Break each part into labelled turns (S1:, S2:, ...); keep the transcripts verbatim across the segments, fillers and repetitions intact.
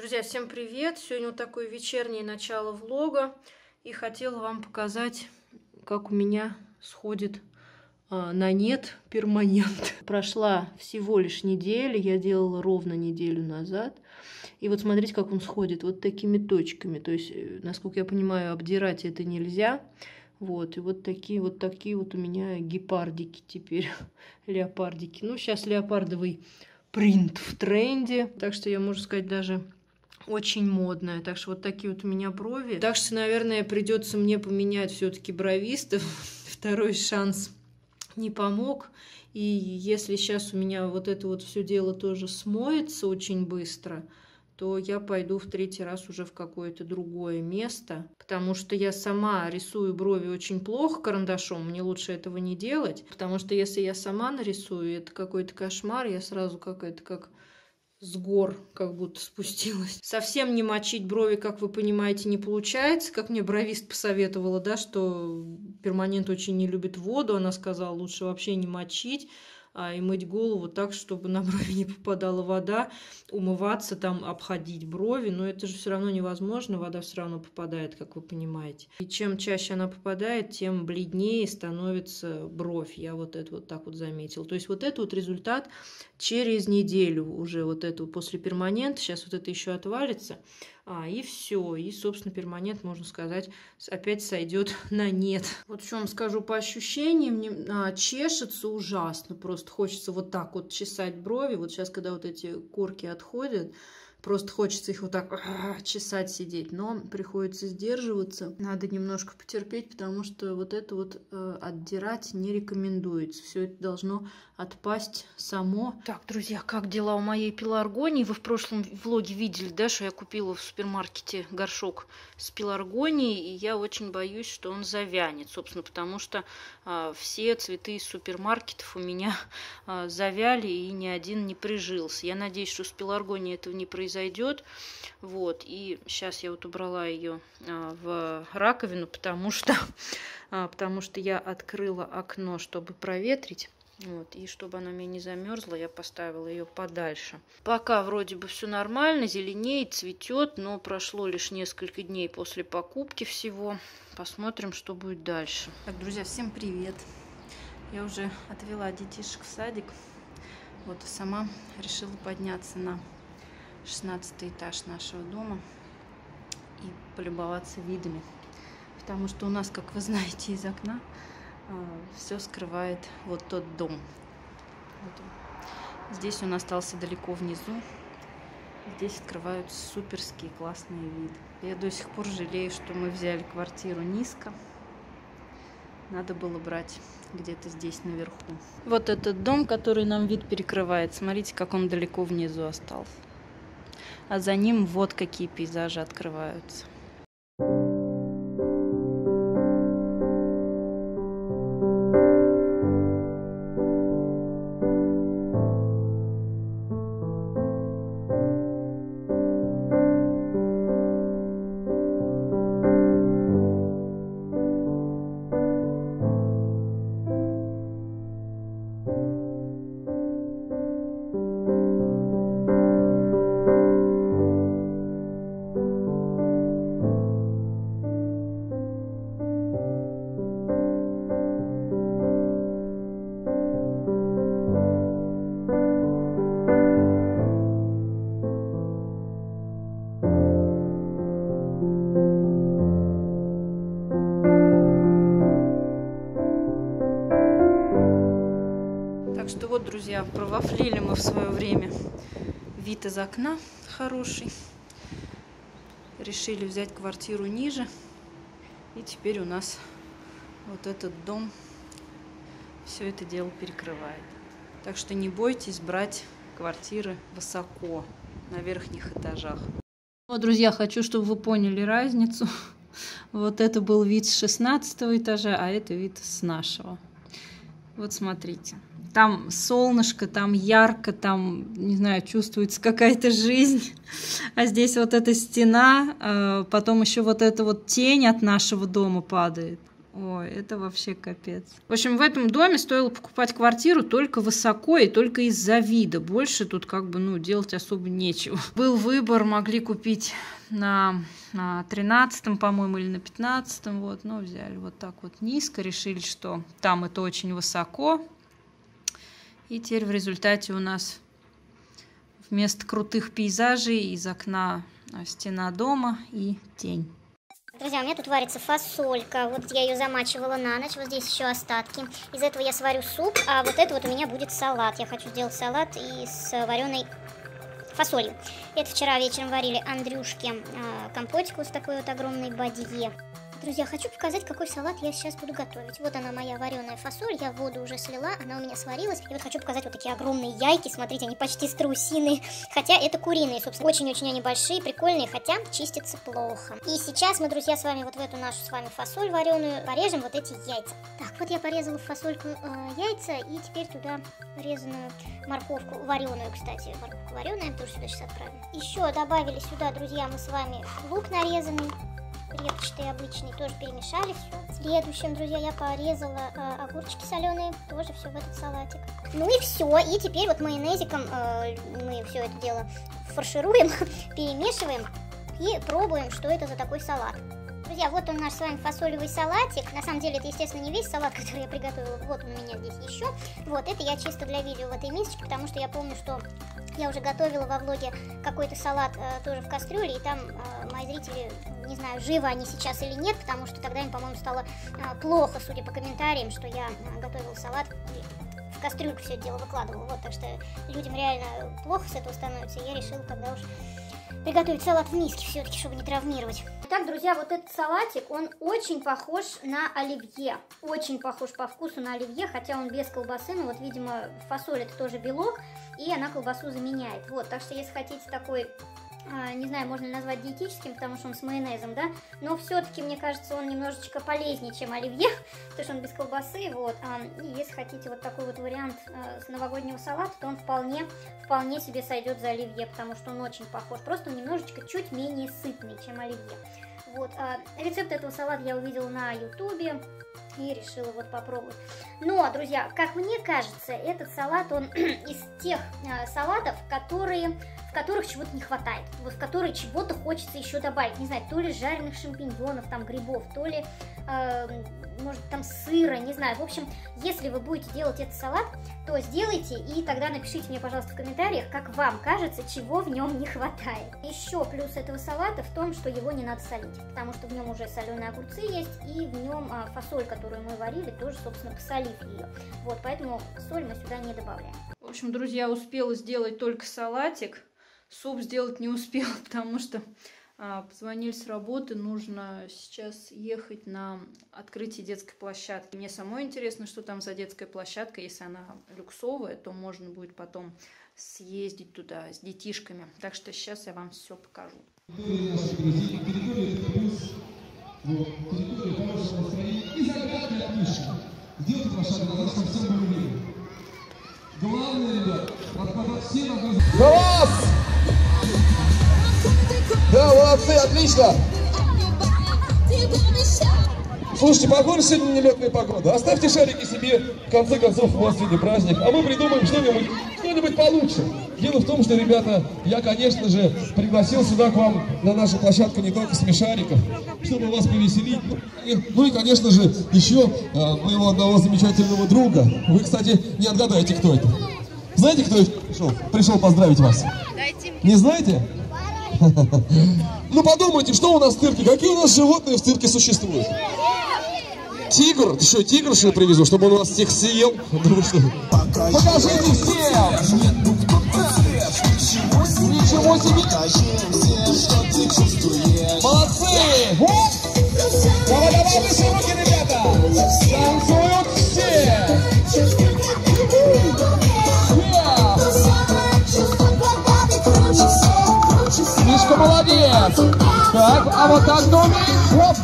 S1: Друзья, всем привет! Сегодня вот такое вечернее начало влога. И хотела вам показать, как у меня сходит а, на нет перманент. Прошла всего лишь неделя, я делала ровно неделю назад. И вот смотрите, как он сходит, вот такими точками. То есть, насколько я понимаю, обдирать это нельзя. Вот, и вот такие вот такие вот у меня гепардики теперь, леопардики. Ну, сейчас леопардовый принт в тренде, так что я, можно сказать, даже очень модная. Так что вот такие вот у меня брови. Так что, наверное, придется мне поменять все-таки бровистов. Второй шанс не помог. И если сейчас у меня вот это вот все дело тоже смоется очень быстро, то я пойду в третий раз уже в какое-то другое место, потому что я сама рисую брови очень плохо карандашом, мне лучше этого не делать, потому что если я сама нарисую, это какой-то кошмар, я сразу какая-то как с гор как будто спустилась. Совсем не мочить брови, как вы понимаете, не получается, как мне бровист посоветовала, да, что перманент очень не любит воду, она сказала, лучше вообще не мочить, а, и мыть голову так, чтобы на брови не попадала вода, умываться там, обходить брови, но это же все равно невозможно, вода все равно попадает, как вы понимаете. И чем чаще она попадает, тем бледнее становится бровь, я вот это вот так вот заметила. То есть вот это вот результат через неделю уже вот это после перманента, сейчас вот это еще отвалится, а, и все, и, собственно, перманент, можно сказать, опять сойдет на нет. Вот что вам скажу по ощущениям, не, а, чешется ужасно, просто хочется вот так вот чесать брови, вот сейчас, когда вот эти корки отходят, просто хочется их вот так чесать, сидеть, но приходится сдерживаться. Надо немножко потерпеть, потому что вот это вот э, отдирать не рекомендуется. Все это должно отпасть само. Так, друзья, как дела у моей пеларгонии? Вы в прошлом влоге видели, да, что я купила в супермаркете горшок с пеларгонией, и я очень боюсь, что он завянет, собственно, потому что э, все цветы из супермаркетов у меня э, завяли, и ни один не прижился. Я надеюсь, что с пеларгонией этого не произойдет. Зайдет, вот, и сейчас я вот убрала ее а, в раковину, потому что, а, потому что я открыла окно, чтобы проветрить, вот, и чтобы она мне не замерзла, я поставила ее подальше. Пока вроде бы все нормально, зеленеет, цветет, но прошло лишь несколько дней после покупки всего. Посмотрим, что будет дальше. Так, друзья, всем привет! Я уже отвела детишек в садик, вот, и сама решила подняться на шестнадцатый этаж нашего дома и полюбоваться видами, потому что у нас, как вы знаете, из окна э, все скрывает вот тот дом. Вот он. Здесь он остался далеко внизу, здесь открываются суперские классные виды. Я до сих пор жалею, что мы взяли квартиру низко, надо было брать где-то здесь наверху. Вот этот дом, который нам вид перекрывает, смотрите, как он далеко внизу остался. А за ним вот какие пейзажи открываются. Так что вот, друзья, провафлили мы в свое время вид из окна хороший. Решили взять квартиру ниже. И теперь у нас вот этот дом все это дело перекрывает. Так что не бойтесь брать квартиры высоко, на верхних этажах. Вот, друзья, хочу, чтобы вы поняли разницу. Вот это был вид с шестнадцатого этажа, а это вид с нашего. Вот смотрите. Там солнышко, там ярко, там, не знаю, чувствуется какая-то жизнь. А здесь вот эта стена, потом еще вот эта вот тень от нашего дома падает. Ой, это вообще капец. В общем, в этом доме стоило покупать квартиру только высоко и только из-за вида. Больше тут как бы, ну, делать особо нечего. Был выбор, могли купить на, на тринадцатом, по-моему, или на пятнадцатом. Вот, но взяли вот так вот низко. Решили, что там это очень высоко. И теперь в результате у нас вместо крутых пейзажей из окна стена дома и тень.
S2: Друзья, у меня тут варится фасолька, вот я ее замачивала на ночь, вот здесь еще остатки. Из этого я сварю суп, а вот это вот у меня будет салат. Я хочу сделать салат и с вареной фасолью. Это вчера вечером варили Андрюшке э, компотик вот с такой вот огромной бадье. Друзья, хочу показать, какой салат я сейчас буду готовить. Вот она, моя вареная фасоль, я воду уже слила, она у меня сварилась. И вот хочу показать вот такие огромные яйки, смотрите, они почти страусиные, хотя это куриные, собственно. Очень-очень они большие, прикольные, хотя чистятся плохо. И сейчас мы, друзья, с вами вот в эту нашу с вами фасоль вареную порежем вот эти яйца. Так, вот я порезала в фасольку э, яйца, и теперь туда порезанную морковку, вареную, кстати, морковку вареная, тоже сюда сейчас отправим. Еще добавили сюда, друзья, мы с вами лук нарезанный. Репчатый обычный, тоже перемешали все. Следующим, друзья, я порезала э, огурчики соленые, тоже все в этот салатик. Ну и все, и теперь вот майонезиком э, мы все это дело фаршируем, перемешиваем и пробуем, что это за такой салат. Друзья, вот он наш с вами фасолевый салатик. На самом деле это, естественно, не весь салат, который я приготовила. Вот он у меня здесь еще. Вот, это я чисто для видео в этой мисочке, потому что я помню, что я уже готовила во влоге какой-то салат э, тоже в кастрюле, и там э, мои зрители, не знаю, живы они сейчас или нет, потому что тогда им, по-моему, стало э, плохо, судя по комментариям, что я э, готовила салат и в кастрюльку все это дело выкладывала. Вот, так что людям реально плохо с этого становится, и я решила тогда уж приготовить салат в миске все-таки, чтобы не травмировать. Итак, друзья, вот этот салатик, он очень похож на оливье. Очень похож по вкусу на оливье, хотя он без колбасы, но вот, видимо, фасоль это тоже белок, и она колбасу заменяет. Вот, так что, если хотите такой, а, не знаю, можно ли назвать диетическим, потому что он с майонезом, да, но все-таки, мне кажется, он немножечко полезнее, чем оливье, потому что он без колбасы, вот. А, и если хотите вот такой вот вариант а, с новогоднего салата, то он вполне, вполне себе сойдет за оливье, потому что он очень похож, просто он немножечко чуть менее сытный, чем оливье. Вот, а, рецепт этого салата я увидела на ютубе и решила вот попробовать. Но, друзья, как мне кажется, этот салат, он из тех а, салатов, которые, в которых чего-то не хватает, вот в которые чего-то хочется еще добавить, не знаю, то ли жареных шампиньонов, там, грибов, то ли, э, может, там, сыра, не знаю. В общем, если вы будете делать этот салат, то сделайте, и тогда напишите мне, пожалуйста, в комментариях, как вам кажется, чего в нем не хватает. Еще плюс этого салата в том, что его не надо солить, потому что в нем уже соленые огурцы есть, и в нем а, фасоль, которую мы варили, тоже, собственно, посолив ее. Вот, поэтому соль мы сюда не добавляем.
S1: В общем, друзья, успела сделать только салатик. Суп сделать не успела, потому что а, позвонили с работы, нужно сейчас ехать на открытие детской площадки. Мне самой интересно, что там за детская площадка. Если она люксовая, то можно будет потом съездить туда с детишками. Так что сейчас я вам все покажу.
S3: Главное, ребят, распадать все на глаз! Да, молодцы, отлично! Слушайте, похоже, сегодня нелетная погода. Оставьте шарики себе, в конце концов, у вас сегодня праздник, а мы придумаем что-нибудь что-нибудь получше. Дело в том, что, ребята, я, конечно же, пригласил сюда к вам на нашу площадку не только смешариков, чтобы вас повеселить. Ну и, конечно же, еще моего одного замечательного друга. Вы, кстати, не отгадаете, кто это. Знаете, кто пришел? Пришел поздравить вас. Не знаете? Ну подумайте, что у нас в цирке? Какие у нас животные в цирке существуют? Тигр? Еще тигр что привезу, чтобы он у нас всех съел? Покажите всем! Ничего себе! Молодцы! Давай, давай, выше руки, ребята! Танцуют все! Мишка молодец! Так, а вот так думаешь?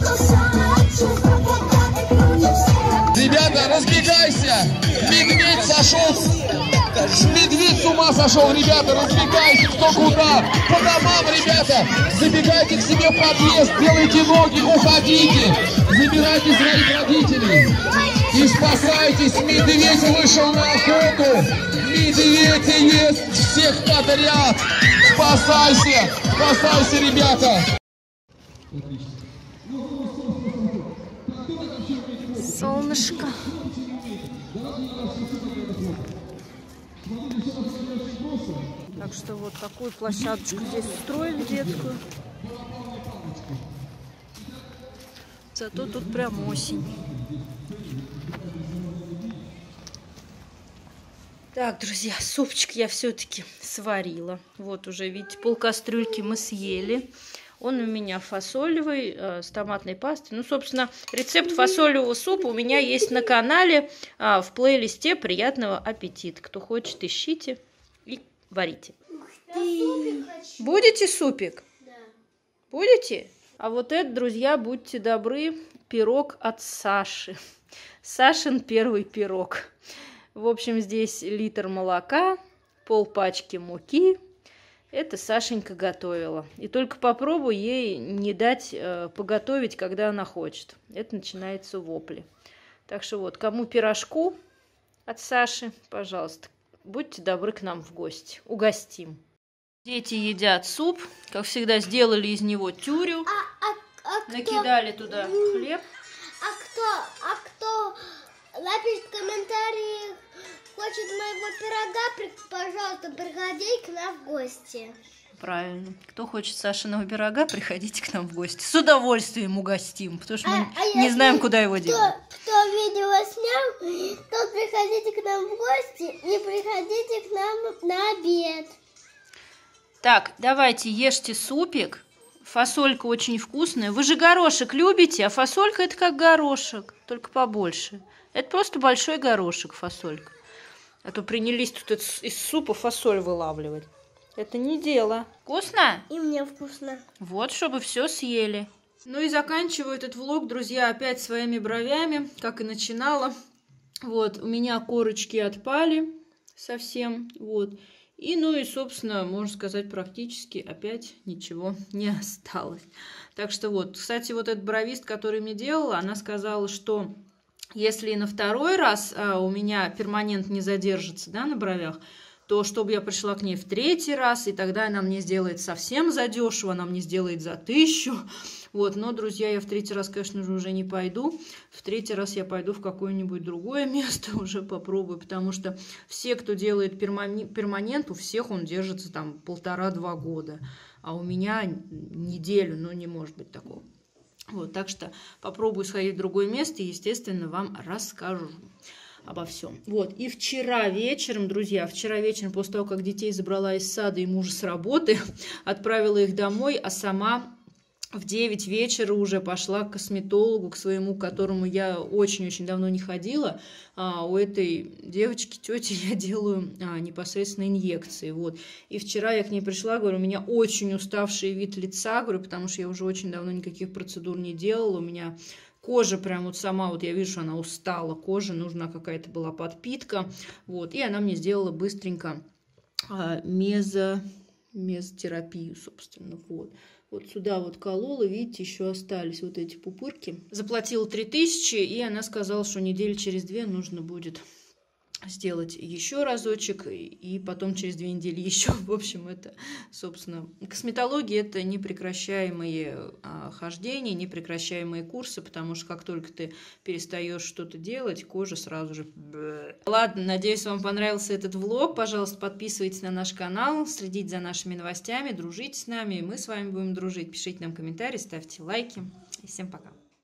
S3: Ребята, разбегайся! Медведь сошел! Медведь с ума сошел, ребята, разбегайся! Кто куда? По домам, ребята! ребята, забегайте к себе в подъезд, делайте ноги, уходите, забирайте своих родителей и спасайтесь. Медведь вышел на охоту, медведь ест всех подряд. Спасайся, спасайся, ребята.
S1: Солнышко. Так что вот такую площадочку здесь устроили детскую. Зато тут прям осень. Так, друзья, супчик я все-таки сварила. Вот уже, видите, полкастрюльки мы съели. Он у меня фасолевый, э, с томатной пастой. Ну, собственно, рецепт фасолевого супа у меня есть на канале э, в плейлисте «Приятного аппетита». Кто хочет, ищите и варите. Будете супик? Да. Будете? А вот это, друзья, будьте добры, пирог от Саши. Сашин первый пирог. В общем, здесь литр молока, полпачки муки. Это Сашенька готовила. И только попробуй ей не дать э, поготовить, когда она хочет. Это начинается вопли. Так что вот, кому пирожку от Саши, пожалуйста, будьте добры к нам в гости. Угостим. Дети едят суп. Как всегда, сделали из него тюрю.
S2: А, а, а
S1: накидали
S2: кто...
S1: туда хлеб.
S2: А кто, а кто напишет в комментариях, хочет моего пирога, пожалуйста, приходи к нам в гости.
S1: Правильно. Кто хочет Сашиного пирога, приходите к нам в гости. С удовольствием угостим, потому что а, мы а не знаем, куда его
S2: кто,
S1: делать.
S2: Кто видео снял, тот приходите к нам в гости и приходите к нам на обед.
S1: Так, давайте ешьте супик. Фасолька очень вкусная. Вы же горошек любите, а фасолька это как горошек, только побольше. Это просто большой горошек, фасолька. А то принялись тут из супа фасоль вылавливать. Это не дело. Вкусно?
S2: И мне вкусно.
S1: Вот, чтобы все съели. Ну и заканчиваю этот влог, друзья, опять своими бровями, как и начинала. Вот, у меня корочки отпали совсем. Вот. И, ну и, собственно, можно сказать, практически опять ничего не осталось. Так что вот, кстати, вот этот бровист, который мне делала, она сказала, что если на второй раз а, у меня перманент не задержится, да, на бровях, то чтобы я пришла к ней в третий раз, и тогда она мне сделает совсем задешево, она мне сделает за тысячу. Вот, но, друзья, я в третий раз, конечно же, уже не пойду. В третий раз я пойду в какое-нибудь другое место, уже попробую, потому что все, кто делает перманент, у всех он держится там полтора-два года, а у меня неделю, ну, не может быть такого. Вот, так что попробую сходить в другое место и, естественно, вам расскажу обо всем. Вот, и вчера вечером, друзья, вчера вечером, после того, как детей забрала из сада и мужа с работы, отправила их домой, а сама в девять вечера уже пошла к косметологу, к своему, к которому я очень-очень давно не ходила. А у этой девочки, тети, я делаю а, непосредственно инъекции. Вот. И вчера я к ней пришла, говорю, у меня очень уставший вид лица, говорю, потому что я уже очень давно никаких процедур не делала. У меня кожа прям вот сама, вот я вижу, что она устала, кожа, нужна какая-то была подпитка. Вот. И она мне сделала быстренько а, мезо, мезотерапию, собственно. Вот. Вот сюда вот колола, видите, еще остались вот эти пупырки. Заплатила три тысячи, и она сказала, что недели через две нужно будет сделать еще разочек, и потом через две недели еще. В общем, это, собственно, косметология – это непрекращаемые а, хождения, непрекращаемые курсы, потому что как только ты перестаешь что-то делать, кожа сразу же… Ладно, надеюсь, вам понравился этот влог. Пожалуйста, подписывайтесь на наш канал, следите за нашими новостями, дружите с нами, и мы с вами будем дружить. Пишите нам комментарии, ставьте лайки. И всем пока!